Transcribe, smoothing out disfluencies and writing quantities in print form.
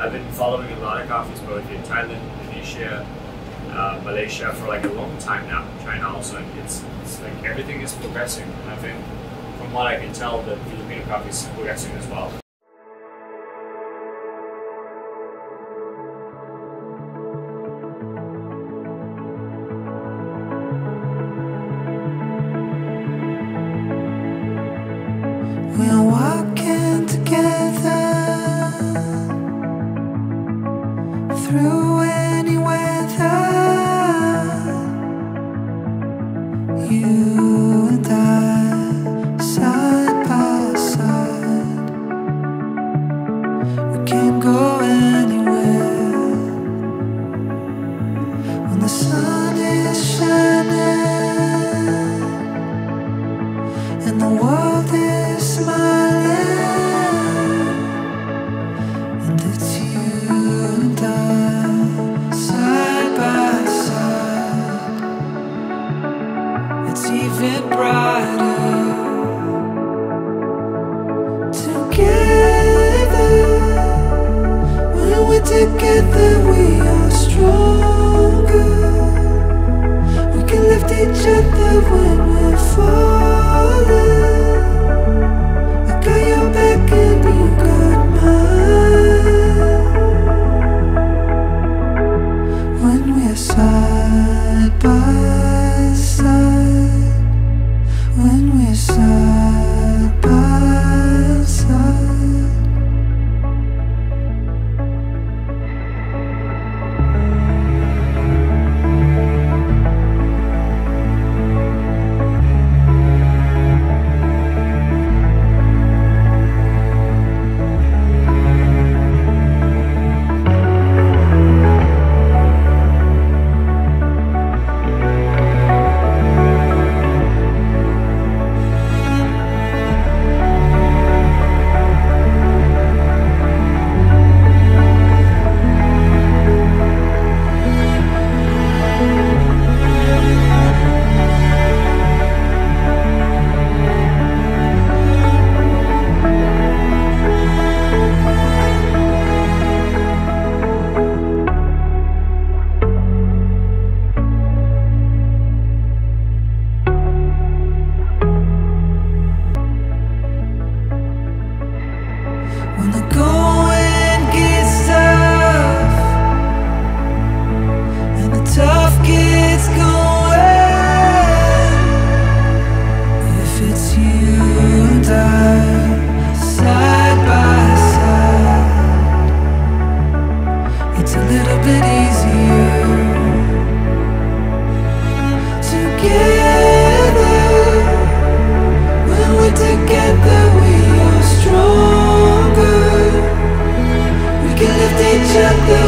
I've been following a lot of coffees both in Thailand, Indonesia, Malaysia for like a long time now. China also, and it's like everything is progressing. And I think from what I can tell, the Filipino coffee is progressing as well. We're walking together through any weather. You and I, side by side. We can't go anywhere when the sun is shining and the world is smiling, and it's you and I, side by side. It's even brighter together. When we're together, we are stronger. We can lift each other when we're falling. Side by side, when we're side by side. When the going gets tough and the tough gets going, if it's you and I, side by side, it's a little bit easier together. When we're together, we are strong. Lift each other